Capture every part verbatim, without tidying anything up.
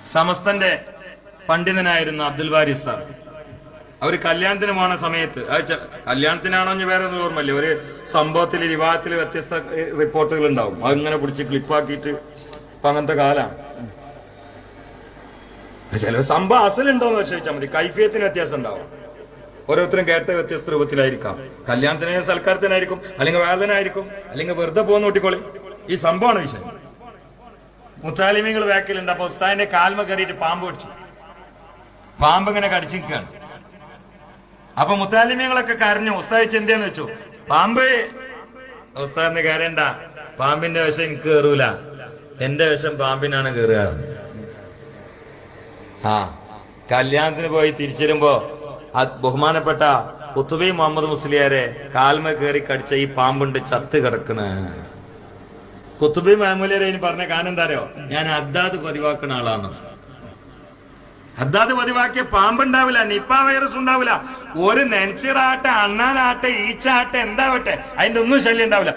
സമസ്തന്റെ പണ്ഡിതനായിരുന്നു അബ്ദുൽ ബാരി ഉസ്താദ്. അവര് കല്യാണത്തിന് പോണ സമയത്ത്, കല്യാണത്തിനാണോ ഞാൻ വേറെ ഒന്നും ഓർമ്മയില്ല, ഒരു സംഭവത്തിൽ വിവാഹത്തിൽ വ്യത്യസ്ത റിപ്പോർട്ടുകൾ ഉണ്ടാവും. അതിങ്ങനെ പിടിച്ച് ക്ലിപ്പാക്കിയിട്ട് ഇപ്പൊ അങ്ങനത്തെ കാലാണ്. ചില സംഭവം അസലുണ്ടോന്ന് ചോദിച്ചാൽ മതി, കൈഫിയത്തിന് വ്യത്യാസം ഉണ്ടാവും. ഓരോരുത്തരും കേട്ട വ്യത്യസ്ത രൂപത്തിലായിരിക്കാം. കല്യാണത്തിന് സൽക്കാരത്തിനായിരിക്കും, അല്ലെങ്കിൽ വേദനായിരിക്കും, അല്ലെങ്കിൽ വെറുതെ പോകുന്ന കുട്ടിക്കോളി. ഈ സംഭവമാണ് വിഷയം. മുത്താലിമികൾ ബാക്കിലുണ്ട്. അപ്പൊ ഉസ്താദിന്റെ കാൽമ കയറിയിട്ട് പാമ്പ് കടിച്ചു. പാമ്പ് ഇങ്ങനെ കടിച്ചിരിക്കുകയാണ്. അപ്പൊ മുത്താലിമികളൊക്കെ കരഞ്ഞു. ഉസ്താദ് ചിന്തയെന്ന് വെച്ചു, പാമ്പ് ഉസ്താദിന് കയറേണ്ട, പാമ്പിന്റെ വിഷം എനിക്ക് കയറൂല, എന്റെ വിഷം പാമ്പിനാണ് കയറുക. ആ കല്യാണത്തിന് പോയി തിരിച്ചു വരുമ്പോ ബഹുമാനപ്പെട്ട കുത്തുബി മുഹമ്മദ് മുസ്ലിയാരെ കാൽമ കയറി കടിച്ച ഈ പാമ്പുണ്ട് ചത്ത് കിടക്കണ. കുത്തുബി മഹമ്മൂലിയരെ പറഞ്ഞ കാരണം എന്താ അറിയോ? ഞാൻ ഹദ്ദാദ് പതിവാക്കുന്ന ആളാണ്. ഹദ്ദാദ് പതിവാക്കിയ പാമ്പുണ്ടാവില്ല, നിപ്പ വൈറസ് ഉണ്ടാവില്ല, ഒരു നെൻസിറാട്ടെ, അണ്ണാനാട്ടെ, ഈച്ചാട്ടെ, എന്താവട്ടെ, അതിന്റെ ഒന്നും ശല്യം ഉണ്ടാവില്ല.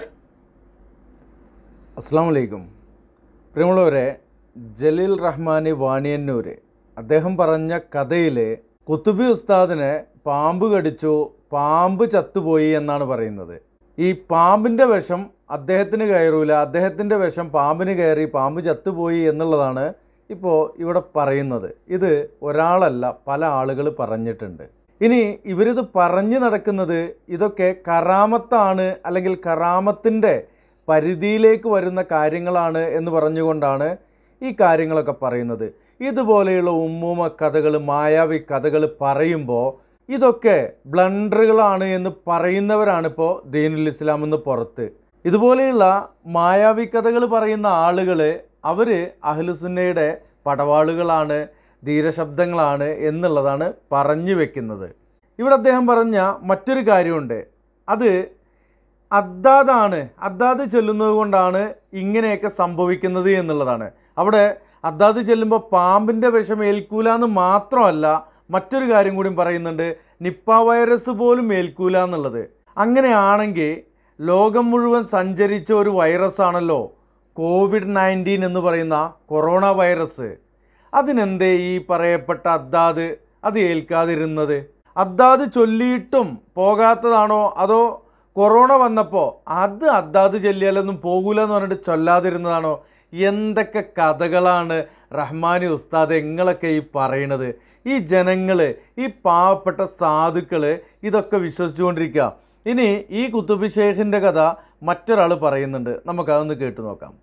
അസ്സലാമു അലൈക്കും. പ്രിയമുള്ളവരെ, ജലീൽ റഹ്മാനി വാണിയന്നൂര് അദ്ദേഹം പറഞ്ഞ കഥയിൽ കുത്തുബി ഉസ്താദിനെ പാമ്പ് കടിച്ചു, പാമ്പ് ചത്തുപോയി എന്നാണ് പറയുന്നത്. ഈ പാമ്പിൻ്റെ വിഷം അദ്ദേഹത്തിന് കയറൂല, അദ്ദേഹത്തിൻ്റെ വിഷം പാമ്പിന് കയറി പാമ്പ് ചത്തുപോയി എന്നുള്ളതാണ് ഇപ്പോൾ ഇവിടെ പറയുന്നത്. ഇത് ഒരാളല്ല, പല ആളുകൾ പറഞ്ഞിട്ടുണ്ട്. ഇനി ഇവരിത് പറഞ്ഞു നടക്കുന്നത് ഇതൊക്കെ കറാമത്താണ്, അല്ലെങ്കിൽ കറാമത്തിൻ്റെ പരിധിയിലേക്ക് വരുന്ന കാര്യങ്ങളാണ് എന്ന് പറഞ്ഞുകൊണ്ടാണ് ഈ കാര്യങ്ങളൊക്കെ പറയുന്നത്. ഇതുപോലെയുള്ള ഉമ്മൂമ കഥകൾ, മായാവി കഥകൾ പറയുമ്പോൾ ഇതൊക്കെ ബ്ലണ്ടറുകളാണ് എന്ന് പറയുന്നവരാണിപ്പോൾ ദീനുൽ ഇസ്ലാം എന്ന് പുറത്ത്. ഇതുപോലെയുള്ള മായാവി കഥകൾ പറയുന്ന ആളുകൾ അവർ അഹ്ലുസുന്നയുടെ പടവാളുകളാണ്, ധീരശബ്ദങ്ങളാണ് എന്നുള്ളതാണ് പറഞ്ഞു വെക്കുന്നത്. ഇവിടെ അദ്ദേഹം പറഞ്ഞ മറ്റൊരു കാര്യമുണ്ട്. അത് അദ്ദാദാണ്, അദ്ദാദ് ചൊല്ലുന്നത് കൊണ്ടാണ് ഇങ്ങനെയൊക്കെ സംഭവിക്കുന്നത് എന്നുള്ളതാണ്. അവിടെ അദ്ദാദ് ചെല്ലുമ്പോൾ പാമ്പിൻ്റെ വിഷം ഏൽക്കൂല എന്ന് മാത്രമല്ല, മറ്റൊരു കാര്യം കൂടി പറയുന്നുണ്ട്, നിപ്പ വൈറസ് പോലും ഏൽക്കൂല എന്നുള്ളത്. അങ്ങനെയാണെങ്കിൽ ലോകം മുഴുവൻ സഞ്ചരിച്ച ഒരു വൈറസാണല്ലോ കോവിഡ് നയൻറ്റീൻ എന്ന് പറയുന്ന കൊറോണ വൈറസ്. അതിനെന്തേ ഈ പറയപ്പെട്ട അദ്ദാദ് അത് ഏൽക്കാതിരുന്നത്? അദ്ദാദ് ചൊല്ലിയിട്ടും പോകാത്തതാണോ, അതോ കൊറോണ വന്നപ്പോൾ അത് അദ്ദാദ് ചൊല്ലിയാലൊന്നും പോകൂല എന്ന് പറഞ്ഞിട്ട് ചൊല്ലാതിരുന്നതാണോ? എന്തൊക്കെ കഥകളാണ് റഹ്മാനി ഉസ്താദ് എങ്ങളൊക്കെ ഈ പറയണത്? ഈ ജനങ്ങൾ, ഈ പാവപ്പെട്ട സാധുക്കൾ ഇതൊക്കെ വിശ്വസിച്ചുകൊണ്ടിരിക്കുക. ഇനി ഈ കുത്തുബി ഷേഖിൻ്റെ കഥ മറ്റൊരാൾ പറയുന്നുണ്ട്, നമുക്കതൊന്ന് കേട്ടു നോക്കാം.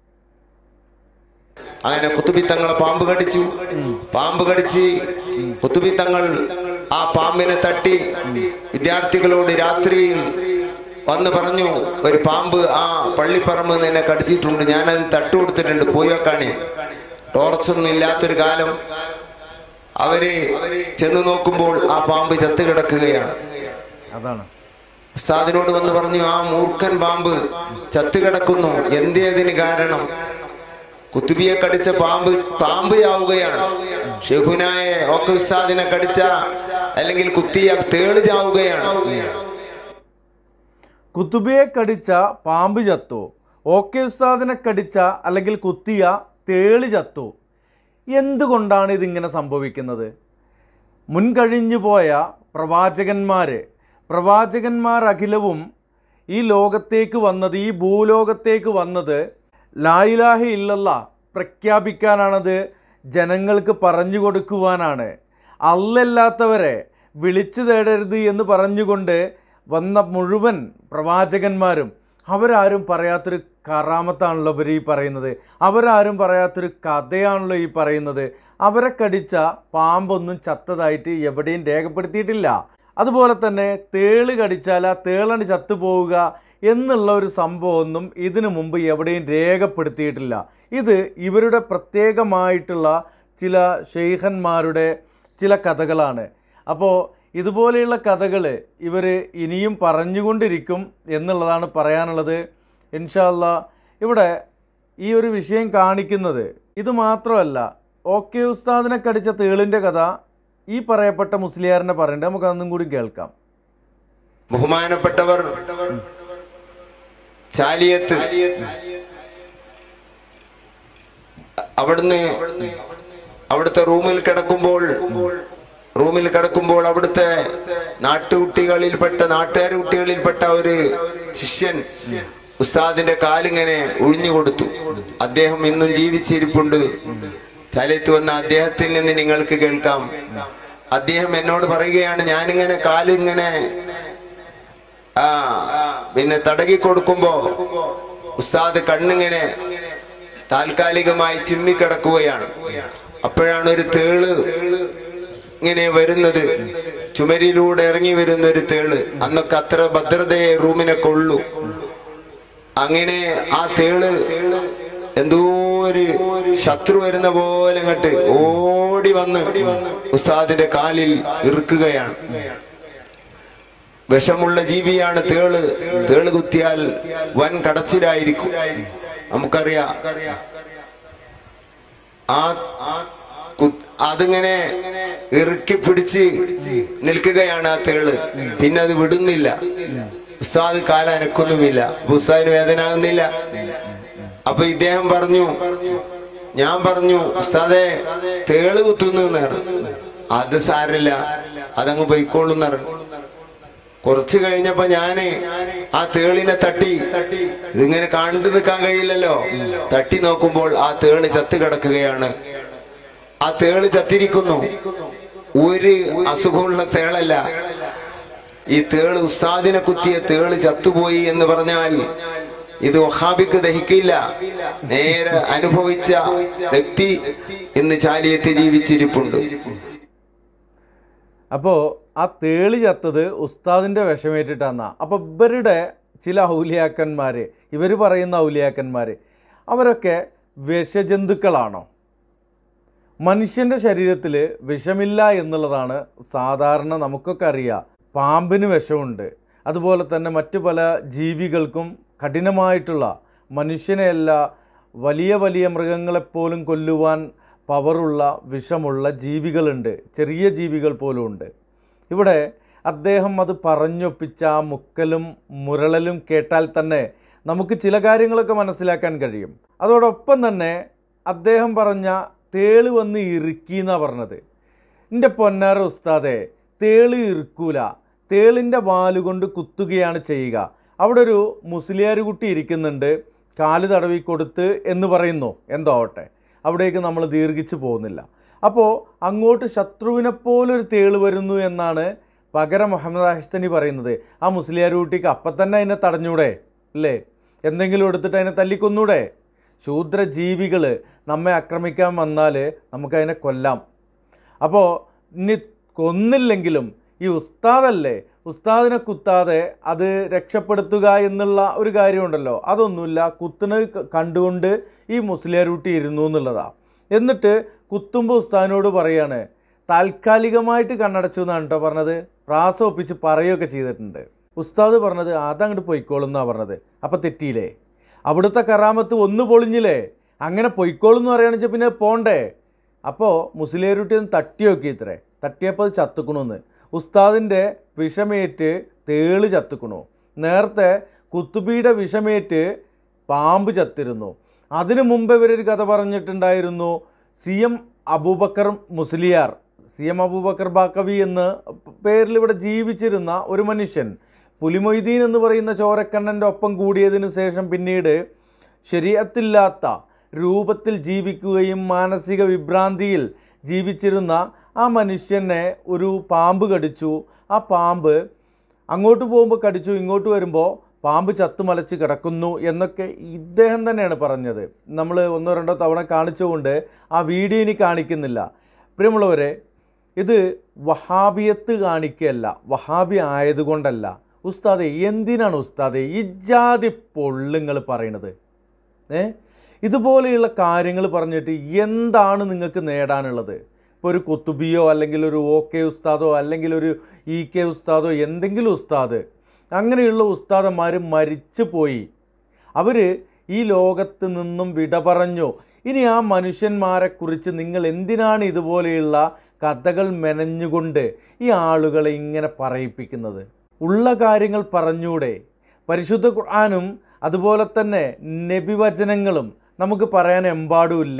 അങ്ങനെ കുത്തുബി തങ്ങളെ പാമ്പ് കടിച്ചു. പാമ്പ് കടിച്ച് കുത്തുബി തങ്ങൾ ആ പാമ്പിനെ തട്ടി വിദ്യാർത്ഥികളോട് രാത്രിയിൽ വന്ന് പറഞ്ഞു, ഒരു പാമ്പ് ആ പള്ളിപ്പറമ്പ് എന്നെ കടിച്ചിട്ടുണ്ട്, ഞാനത് തട്ടു കൊടുത്തിട്ടുണ്ട്, പോയി വെക്കാണേ. ടോർച്ചൊന്നും ഇല്ലാത്തൊരു കാലം. അവര് ചെന്ന് നോക്കുമ്പോൾ ആ പാമ്പ് ചത്ത് കിടക്കുകയാണ്. അതാണ് ഉസ്താദിനോട് വന്ന് പറഞ്ഞു, ആ മൂർഖൻ പാമ്പ് ചത്ത് കിടക്കുന്നു, എന്തേതിന് കാരണം? കുത്തുബിയെ കടിച്ച പാമ്പ് പാമ്പ് ചാവുകയാണ്. ഷെഹുനായ ഒക്കെ ഉസ്താദിനെ കടിച്ച അല്ലെങ്കിൽ കുത്തിയ തേള് ചാവുകയാണ്. കുത്തുബിയെ കടിച്ച പാമ്പ് ചത്തു, ഓക്കെ ഉസ്താദിനെ കടിച്ച അല്ലെങ്കിൽ കുത്തിയ തേളി ചത്തു. എന്തുകൊണ്ടാണ് ഇതിങ്ങനെ സംഭവിക്കുന്നത്? മുൻകഴിഞ്ഞു പോയ പ്രവാചകന്മാർ പ്രവാചകന്മാർ അഖിലവും ഈ ലോകത്തേക്ക് വന്നത്, ഈ ഭൂലോകത്തേക്ക് വന്നത് ലാ ഇലാഹ ഇല്ലല്ലാഹ് പ്രഖ്യാപിക്കാനാണത്, ജനങ്ങൾക്ക് പറഞ്ഞു കൊടുക്കുവാനാണ്. അല്ലല്ലാത്തവരെ വിളിച്ചു തേടരുത് എന്ന് പറഞ്ഞുകൊണ്ട് വന്ന മുഴുവൻ പ്രവാചകന്മാരും അവരാരും പറയാത്തൊരു കറാമത്താണല്ലോ ഇവർ ഈ പറയുന്നത്. അവരാരും പറയാത്തൊരു കഥയാണല്ലോ ഈ പറയുന്നത്. അവരെ കടിച്ച പാമ്പൊന്നും ചത്തതായിട്ട് എവിടെയും രേഖപ്പെടുത്തിയിട്ടില്ല. അതുപോലെ തന്നെ തേള് കടിച്ചാൽ ആ തേളാണ് ചത്തുപോവുക എന്നുള്ള ഒരു സംഭവമൊന്നും ഇതിനു മുമ്പ് എവിടെയും രേഖപ്പെടുത്തിയിട്ടില്ല. ഇത് ഇവരുടെ പ്രത്യേകമായിട്ടുള്ള ചില ഷെയ്ഖന്മാരുടെ ചില കഥകളാണ്. അപ്പോൾ ഇതുപോലെയുള്ള കഥകൾ ഇവർ ഇനിയും പറഞ്ഞുകൊണ്ടിരിക്കും എന്നുള്ളതാണ് പറയാനുള്ളത്. ഇൻഷാ അല്ലാ ഇവിടെ ഈ ഒരു വിഷയം കാണിക്കുന്നത് ഇത് മാത്രമല്ല. ഓക്കെ ഉസ്താദിനെ കടിച്ച തേളിൻ്റെ കഥ ഈ പറയപ്പെട്ട മുസ്ലിയാറിനെ പറയണ്ടേ, നമുക്ക് അന്നും കൂടി കേൾക്കാം. ബഹുമാനപ്പെട്ടവർ ചാലിയത്ത് അവിടുന്ന് അവിടുത്തെ റൂമിൽ കിടക്കുമ്പോൾ റൂമിൽ കിടക്കുമ്പോൾ അവിടുത്തെ നാട്ടുകുട്ടികളിൽപ്പെട്ട നാട്ടുകാർ കുട്ടികളിൽപ്പെട്ട ഒരു ശിഷ്യൻ ഉസ്താദിന്റെ കാലിങ്ങനെ ഒഴിഞ്ഞു കൊടുത്തു. അദ്ദേഹം ഇന്നും ജീവിച്ചിരിപ്പുണ്ട്. സ്ഥലത്ത് വന്ന അദ്ദേഹത്തിൽ നിന്ന് നിങ്ങൾക്ക് കേൾക്കാം. അദ്ദേഹം എന്നോട് പറയുകയാണ്, ഞാനിങ്ങനെ കാലിങ്ങനെ ആ പിന്നെ തടകി കൊടുക്കുമ്പോ ഉസ്താദ് കണ്ണിങ്ങനെ താൽക്കാലികമായി ചിമ്മിക്കിടക്കുകയാണ്. അപ്പോഴാണ് ഒരു തേള് ഇങ്ങനെ വരുന്നത്, ചുമരിലൂടെ ഇറങ്ങി വരുന്ന ഒരു തേള്. അന്നൊക്കെ അത്ര ഭദ്രതയെ റൂമിനെ കൊള്ളു. അങ്ങനെ ആ തേള് എന്തോ ഒരു ശത്രു വരുന്ന പോലെ അങ്ങോട്ട് ഓടി വന്ന് ഉസ്താദിന്റെ കാലിൽ ഇറുക്കുകയാണ്. വിഷമുള്ള ജീവിയാണ് തേള്. തേള് കുത്തിയാൽ വൻ കടച്ചിലായിരിക്കും. നമുക്കറിയാം. ആ അതിങ്ങനെ ഇറുക്കി പിടിച്ച് നിൽക്കുകയാണ് ആ തേള്. പിന്നെ അത് വിടുന്നില്ല. ഉസ്താദ് കാല അനക്കൊന്നുമില്ല. ഉസ്താദിന് വേദന ആകുന്നില്ല. അപ്പൊ ഇദ്ദേഹം പറഞ്ഞു, ഞാൻ പറഞ്ഞു ഉസ്താദെ തേള് കുത്തുന്നു. അത് സാരില്ല, അതങ്ങ് പൊയ്ക്കോളും. കുറച്ച് കഴിഞ്ഞപ്പോ ഞാന് ആ തേളിനെ തട്ടി, ഇതിങ്ങനെ കണ്ടു നിൽക്കാൻ കഴിയില്ലല്ലോ, തട്ടി നോക്കുമ്പോൾ ആ തേള് ചത്ത് കിടക്കുകയാണ്. ആ തേള് ചത്തിരിക്കുന്നു. ഒരു അസുഖമുള്ള തേളല്ല. ഈ തേള് ഉസ്താദിനെ കുത്തിയ തേള് ചത്തുപോയി എന്ന് പറഞ്ഞാൽ ഇത് വഹാബിക്ക് ദഹിക്കില്ല. നേരെ അനുഭവിച്ച വ്യക്തി ഇന്ന് ചാലിയത്ത് ജീവിച്ചിരിപ്പുണ്ട്. അപ്പോൾ ആ തേളി ചത്തത് ഉസ്താദിൻ്റെ വിഷമേറ്റിട്ടാന്നാ. അപ്പോൾ ഇവരുടെ ചില ഔലിയാക്കന്മാർ, ഇവർ പറയുന്ന ഔലിയാക്കന്മാർ, അവരൊക്കെ വിഷജന്തുക്കളാണോ? മനുഷ്യൻ്റെ ശരീരത്തിൽ വിഷമില്ല എന്നുള്ളതാണ് സാധാരണ നമുക്കൊക്കെ അറിയാം. പാമ്പിന് വിഷമുണ്ട്. അതുപോലെ തന്നെ മറ്റു പല ജീവികൾക്കും കഠിനമായിട്ടുള്ള, മനുഷ്യനെയല്ല വലിയ വലിയ മൃഗങ്ങളെപ്പോലും കൊല്ലുവാൻ പവറുള്ള വിഷമുള്ള ജീവികളുണ്ട്. ചെറിയ ജീവികൾ പോലും ഉണ്ട്. ഇവിടെ അദ്ദേഹം അത് പറഞ്ഞൊപ്പിച്ച ആ മുക്കലും മുരളലും കേട്ടാൽ തന്നെ നമുക്ക് ചില കാര്യങ്ങളൊക്കെ മനസ്സിലാക്കാൻ കഴിയും. അതോടൊപ്പം തന്നെ അദ്ദേഹം പറഞ്ഞ തേള് വന്ന് ഇറുക്കി എന്നാണ് പറഞ്ഞത്. എൻ്റെ പൊന്നാര ഉസ്താദെ, തേള് ഇറുക്കൂല, തേളിൻ്റെ വാലുകൊണ്ട് കുത്തുകയാണ് ചെയ്യുക. അവിടെ ഒരു മുസ്ലിയാർ കുട്ടി ഇരിക്കുന്നുണ്ട്, കാല് തടവി കൊടുത്ത് എന്ന് പറയുന്നു. എന്തോ ആവട്ടെ, അവിടേക്ക് നമ്മൾ ദീർഘിച്ച് പോകുന്നില്ല. അപ്പോൾ അങ്ങോട്ട് ശത്രുവിനെപ്പോലൊരു തേള് വരുന്നു എന്നാണ് പകരം മുഹമ്മദ് ആഹിസ്തനി പറയുന്നത്. ആ മുസ്ലിയാർ കുട്ടിക്ക് അപ്പം തന്നെ അതിനെ തടഞ്ഞൂടെ അല്ലേ? എന്തെങ്കിലും എടുത്തിട്ട് അതിനെ തല്ലിക്കൊന്നൂടെ? ശൂദ്രജീവികൾ നമ്മെ ആക്രമിക്കാൻ വന്നാൽ നമുക്കതിനെ കൊല്ലാം. അപ്പോൾ ഇനി കൊന്നില്ലെങ്കിലും ഈ ഉസ്താദല്ലേ, ഉസ്താദിനെ കുത്താതെ അത് രക്ഷപ്പെടുത്തുക എന്നുള്ള ഒരു കാര്യമുണ്ടല്ലോ, അതൊന്നുമില്ല. കുത്തുന്നത് കണ്ടുകൊണ്ട് ഈ മുസ്ലിയാർ കുട്ടി ഇരുന്നു എന്നുള്ളതാണ്. എന്നിട്ട് കുത്തുമ്പോൾ ഉസ്താദിനോട് പറയാണ്, താൽക്കാലികമായിട്ട് കണ്ണടച്ചു എന്നാണ് കേട്ടോ പറഞ്ഞത്. പ്രാസം ഒപ്പിച്ച് പറയുകയൊക്കെ ചെയ്തിട്ടുണ്ട്. ഉസ്താദ് പറഞ്ഞത് അതങ്ങോട്ട് പൊയ്ക്കോളും എന്നാണ് പറഞ്ഞത്. അപ്പം തെറ്റിയില്ലേ? അവിടുത്തെ കറാമത്ത് ഒന്ന് പൊളിഞ്ഞില്ലേ? അങ്ങനെ പൊയ്ക്കോളും എന്ന് പറയുകയാണെന്ന് വെച്ചാൽ പിന്നെ പോണ്ടേ? അപ്പോൾ മുസ്ലിയാർ കുട്ടി ഒന്ന് തട്ടി നോക്കി ഇത്രേ, തട്ടിയപ്പോൾ അത് ചത്തുക്കണമെന്ന്. ഉസ്താദിൻ്റെ വിഷമേറ്റ് തേള് ചത്തുക്കണു. നേരത്തെ കുത്തുബിയുടെ വിഷമേറ്റ് പാമ്പ് ചത്തിരുന്നു. അതിനു മുമ്പ് ഇവരൊരു കഥ പറഞ്ഞിട്ടുണ്ടായിരുന്നു. C M Abubakar Musliyar, C M Abubakar Baqavi എന്ന പേരിൽ ഇവിടെ ജീവിച്ചിരുന്ന ഒരു മനുഷ്യൻ, പുലിമൊയ്തീൻ എന്ന് പറയുന്ന ചോരക്കണ്ണൻ്റെ ഒപ്പം കൂടിയതിനു ശേഷം പിന്നീട് ശരീഅത്തില്ലാത്ത രൂപത്തിൽ ജീവിക്കുകയും മാനസിക വിഭ്രാന്തിയിൽ ജീവിച്ചിരുന്ന ആ മനുഷ്യനെ ഒരു പാമ്പ് കടിച്ചു. ആ പാമ്പ് അങ്ങോട്ട് പോകുമ്പോൾ കടിച്ചു, ഇങ്ങോട്ട് വരുമ്പോൾ പാമ്പ് ചത്തുമലച്ച് കിടക്കുന്നു എന്നൊക്കെ ഇദ്ദേഹം തന്നെയാണ് പറഞ്ഞത്. നമ്മൾ ഒന്നോ രണ്ടോ തവണ കാണിച്ചുകൊണ്ട് ആ വീഡിയോ ഇനി കാണിക്കുന്നില്ല. പ്രിയമുള്ളവരെ, ഇത് വഹാബിയത്ത് കാണിക്കുകയല്ല, വഹാബി ആയതുകൊണ്ടല്ല. ഉസ്താദെ, എന്തിനാണ് ഉസ്താദെ ഈ ജാതി പൊള്ളുങ്ങൾ പറയണത്? ഏ ഇതുപോലെയുള്ള കാര്യങ്ങൾ പറഞ്ഞിട്ട് എന്താണ് നിങ്ങൾക്ക് നേടാനുള്ളത്? ഇപ്പോൾ ഒരു കുത്തുബിയോ അല്ലെങ്കിൽ ഒരു ഓ കെ ഉസ്താദോ അല്ലെങ്കിൽ ഒരു ഇ കെ ഉസ്താദോ എന്തെങ്കിലും ഉസ്താദ്, അങ്ങനെയുള്ള ഉസ്താദന്മാർ മരിച്ചു പോയി. അവർ ഈ ലോകത്ത് നിന്നും വിട പറഞ്ഞു. ഇനി ആ മനുഷ്യന്മാരെക്കുറിച്ച് നിങ്ങൾ എന്തിനാണ് ഇതുപോലെയുള്ള കഥകൾ മെനഞ്ഞുകൊണ്ട് ഈ ആളുകളെ ഇങ്ങനെ പറയിപ്പിക്കുന്നത്? ഉള്ള കാര്യങ്ങൾ പറഞ്ഞൂടെ? പരിശുദ്ധ ഖുർആനും അതുപോലെ തന്നെ നബിവചനങ്ങളും നമുക്ക് പറയാൻ എമ്പാടുമില്ലേ?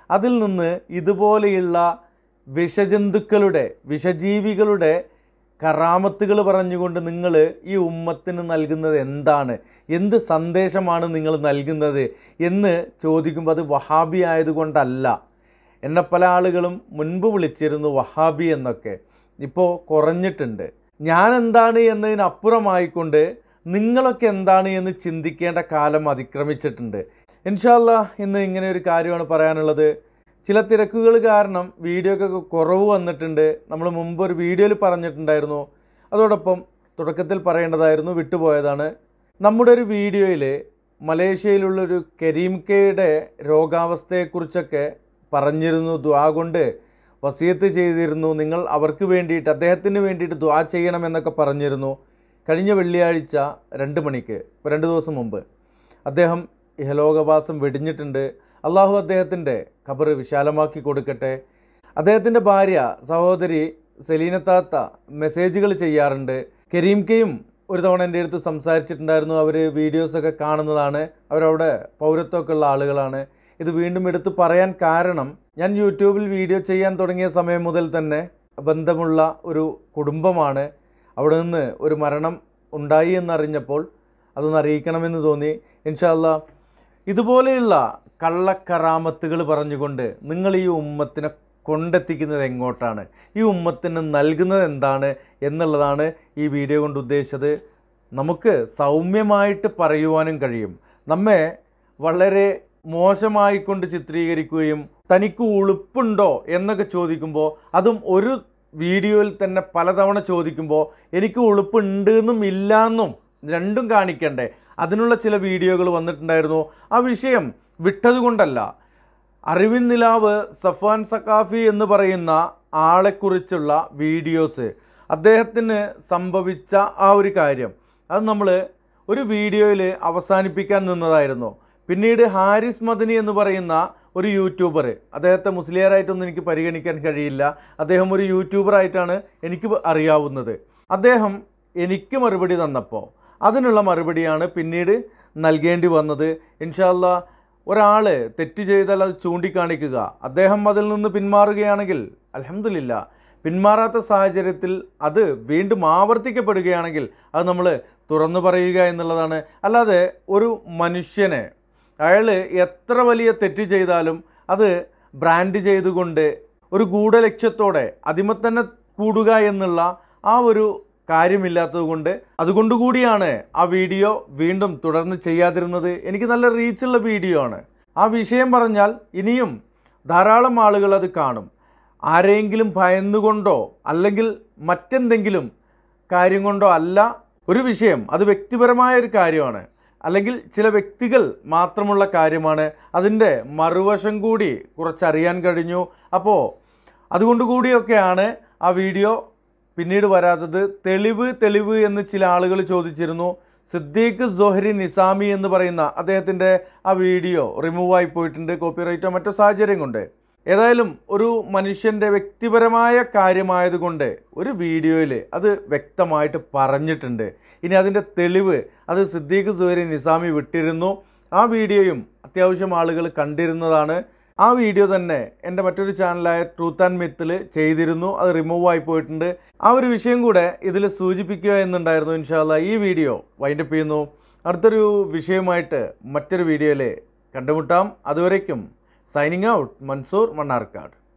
അതിൽ നിന്ന് ഇതുപോലെയുള്ള വിഷജന്തുക്കളുടെ വിഷജീവികളുടെ കറാമത്തുകൾ പറഞ്ഞുകൊണ്ട് നിങ്ങൾ ഈ ഉമ്മത്തിന് നൽകുന്നത് എന്താണ്, എന്ത് സന്ദേശമാണ് നിങ്ങൾ നൽകുന്നത് എന്ന് ചോദിക്കുമ്പോൾ അത് വഹാബി ആയതുകൊണ്ടല്ല. എന്നെ പല ആളുകളും മുൻപ് വിളിച്ചിരുന്നു വഹാബി എന്നൊക്കെ, ഇപ്പോൾ കുറഞ്ഞിട്ടുണ്ട്. ഞാൻ എന്താണ് എന്നതിനപ്പുറമായിക്കൊണ്ട് നിങ്ങളൊക്കെ എന്താണ് എന്ന് ചിന്തിക്കേണ്ട കാലം അതിക്രമിച്ചിട്ടുണ്ട്. ഇൻഷാ അല്ലാഹ് ഇന്ന് ഇങ്ങനെ ഒരു കാര്യമാണ് പറയാനുള്ളത്. ചില തിരക്കുകൾ കാരണം വീഡിയോക്കൊക്കെ കുറവ് വന്നിട്ടുണ്ട്. നമ്മൾ മുമ്പ് ഒരു വീഡിയോയിൽ പറഞ്ഞിട്ടുണ്ടായിരുന്നു. അതോടൊപ്പം തുടക്കത്തിൽ പറയേണ്ടതായിരുന്നു, വിട്ടുപോയതാണ്. നമ്മുടെ ഒരു വീഡിയോയിൽ മലേഷ്യയിലുള്ളൊരു കരീം കെയുടെ രോഗാവസ്ഥയെക്കുറിച്ചൊക്കെ പറഞ്ഞിരുന്നു. ദുആ കൊണ്ട് വസിയത്ത് ചെയ്തിരുന്നു, നിങ്ങൾ അവർക്ക് വേണ്ടിയിട്ട് അദ്ദേഹത്തിന് വേണ്ടിയിട്ട് ദുആ ചെയ്യണമെന്നൊക്കെ പറഞ്ഞിരുന്നു. കഴിഞ്ഞ വെള്ളിയാഴ്ച രണ്ട് മണിക്ക് രണ്ട് ദിവസം മുമ്പ് അദ്ദേഹം ഇഹലോകവാസം വെടിഞ്ഞിട്ടുണ്ട്. അള്ളാഹു അദ്ദേഹത്തിൻ്റെ ഖബർ വിശാലമാക്കി കൊടുക്കട്ടെ. അദ്ദേഹത്തിൻ്റെ ഭാര്യ സഹോദരി സെലീന താത്ത മെസ്സേജുകൾ ചെയ്യാറുണ്ട്. കരീം കെയും ഒരു തവണ എൻ്റെ അടുത്ത് സംസാരിച്ചിട്ടുണ്ടായിരുന്നു. അവർ വീഡിയോസൊക്കെ കാണുന്നതാണ്, അവരവിടെ പൗരത്വമൊക്കെ ഉള്ള ആളുകളാണ്. ഇത് വീണ്ടും എടുത്ത് പറയാൻ കാരണം, ഞാൻ യൂട്യൂബിൽ വീഡിയോ ചെയ്യാൻ തുടങ്ങിയ സമയം മുതൽ തന്നെ ബന്ധമുള്ള ഒരു കുടുംബമാണ്. അവിടെ നിന്ന് ഒരു മരണം ഉണ്ടായി എന്നറിഞ്ഞപ്പോൾ അതൊന്ന് അറിയിക്കണമെന്ന് തോന്നി. ഇൻഷാ അല്ലാഹ് ഇതുപോലെയുള്ള കള്ളക്കറാമത്തുകൾ പറഞ്ഞുകൊണ്ട് നിങ്ങൾ ഈ ഉമ്മത്തിനെ കൊണ്ടെത്തിക്കുന്നത് എങ്ങോട്ടാണ്, ഈ ഉമ്മത്തിന് നൽകുന്നത് എന്താണ് എന്നുള്ളതാണ് ഈ വീഡിയോ കൊണ്ട് ഉദ്ദേശിച്ചത്. നമുക്ക് സൗമ്യമായിട്ട് പറയുവാനും കഴിയും. നമ്മെ വളരെ മോശമായിക്കൊണ്ട് ചിത്രീകരിക്കുകയും തനിക്ക് ഉളുപ്പുണ്ടോ എന്നൊക്കെ ചോദിക്കുമ്പോൾ, അതും ഒരു വീഡിയോയിൽ തന്നെ പലതവണ ചോദിക്കുമ്പോൾ എനിക്ക് ഉളുപ്പുണ്ട് എന്നും ഇല്ല എന്നും രണ്ടും കാണിക്കണ്ടേ, അതിനുള്ള ചില വീഡിയോകൾ വന്നിട്ടുണ്ടായിരുന്നു. ആ വിഷയം വിട്ടതുകൊണ്ടല്ല. അറിവിൻ നിലാവ് സഫാൻ സഖാഫി എന്ന് പറയുന്ന ആളെക്കുറിച്ചുള്ള വീഡിയോസ്, അദ്ദേഹത്തിന് സംഭവിച്ച ആ ഒരു കാര്യം, അത് നമ്മൾ ഒരു വീഡിയോയിൽ അവസാനിപ്പിക്കാൻ നിന്നതായിരുന്നു. പിന്നീട് ഹാരിസ് മദനി എന്ന് പറയുന്ന ഒരു യൂട്യൂബർ, അദ്ദേഹത്തെ മുസ്ലിയാരായിട്ടൊന്നും എനിക്ക് പരിഗണിക്കാൻ കഴിയില്ല, അദ്ദേഹം ഒരു യൂട്യൂബറായിട്ടാണ് എനിക്ക് അറിയാവുന്നത്. അദ്ദേഹം എനിക്ക് മറുപടി തന്നപ്പോൾ അതിനുള്ള മറുപടിയാണ് പിന്നീട് നൽകേണ്ടി വന്നത്. ഇൻഷാ അല്ലാഹ് ഒരാൾ തെറ്റ് ചെയ്താൽ അത് ചൂണ്ടിക്കാണിക്കുക, അദ്ദേഹം അതിൽ നിന്ന് പിന്മാറുകയാണെങ്കിൽ അൽഹംദുലില്ലാ, പിന്മാറാത്ത സാഹചര്യത്തിൽ അത് വീണ്ടും ആവർത്തിക്കപ്പെടുകയാണെങ്കിൽ അത് നമ്മൾ തുറന്നു പറയുക എന്നുള്ളതാണ്. അല്ലാതെ ഒരു മനുഷ്യനെ അയാൾ എത്ര വലിയ തെറ്റ് ചെയ്താലും അത് ബ്രാൻഡ് ചെയ്തുകൊണ്ട് ഒരു ഗൂഢലക്ഷ്യത്തോടെ അതിമ തന്നെ കൂടുക എന്നുള്ള ആ ഒരു കാര്യമില്ലാത്തത് കൊണ്ട് അതുകൊണ്ടുകൂടിയാണ് ആ വീഡിയോ വീണ്ടും തുടർന്ന് ചെയ്യാതിരുന്നത്. എനിക്ക് നല്ല റീച്ചുള്ള വീഡിയോ ആണ്. ആ വിഷയം പറഞ്ഞാൽ ഇനിയും ധാരാളം ആളുകൾ അത് കാണും. ആരെങ്കിലും ഭയന്നുകൊണ്ടോ അല്ലെങ്കിൽ മറ്റെന്തെങ്കിലും കാര്യം കൊണ്ടോ അല്ല ഒരു വിഷയം, അത് വ്യക്തിപരമായ ഒരു കാര്യമാണ്, അല്ലെങ്കിൽ ചില വ്യക്തികൾ മാത്രമുള്ള കാര്യമാണ്. അതിൻ്റെ മറുവശം കൂടി കുറച്ചറിയാൻ കഴിഞ്ഞു. അപ്പോൾ അതുകൊണ്ടുകൂടിയൊക്കെയാണ് ആ വീഡിയോ പിന്നീട് വരാത്തത്. തെളിവ് തെളിവ് എന്ന് ചില ആളുകൾ ചോദിച്ചിരുന്നു. സിദ്ദീഖ് സൊഹരി നിസാമി എന്ന് പറയുന്ന അദ്ദേഹത്തിൻ്റെ ആ വീഡിയോ റിമൂവായി പോയിട്ടുണ്ട്, കോപ്പിറൈറ്റോ മറ്റോ സാഹചര്യം കൊണ്ട്. ഏതായാലും ഒരു മനുഷ്യൻ്റെ വ്യക്തിപരമായ കാര്യമായതുകൊണ്ട് ഒരു വീഡിയോയിൽ അത് വ്യക്തമായിട്ട് പറഞ്ഞിട്ടുണ്ട്. ഇനി അതിൻ്റെ തെളിവ് അത് സിദ്ദീഖ് സൊഹരി നിസാമി വിട്ടിരുന്നു. ആ വീഡിയോയും അത്യാവശ്യം ആളുകൾ കണ്ടിരുന്നതാണ്. ആ വീഡിയോ തന്നെ എൻ്റെ മറ്റൊരു ചാനലായ ട്രൂത്ത് ആൻഡ് മിത്തിൽ ചെയ്തിരുന്നു, അത് റിമൂവ് ആയി പോയിട്ടുണ്ട്. ആ ഒരു വിഷയം കൂടെ ഇതിൽ സൂചിപ്പിക്കുക എന്നുണ്ടായിരുന്നു. ഇൻഷാ അല്ലാഹ് ഈ വീഡിയോ വൈൻഡപ്പ് ചെയ്യുന്നു. അടുത്തൊരു വിഷയമായിട്ട് മറ്റൊരു വീഡിയോയിൽ കണ്ടുമുട്ടാം. അതുവരേക്കും സൈനിങ് ഔട്ട്, മൻസൂർ മണ്ണാർക്കാട്.